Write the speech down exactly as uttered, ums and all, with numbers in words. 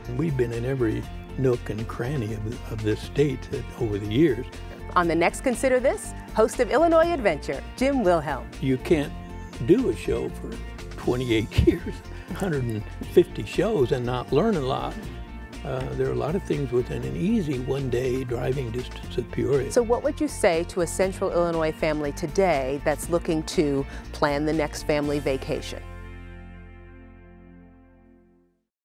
We've been in every nook and cranny of, of this state over the years. On the next Consider This, host of Illinois Adventure, Jim Wilhelm. You can't do a show for twenty-eight years, one hundred fifty shows, and not learn a lot. Uh, there are a lot of things within an easy one-day driving distance of Peoria. So what would you say to a Central Illinois family today that's looking to plan the next family vacation?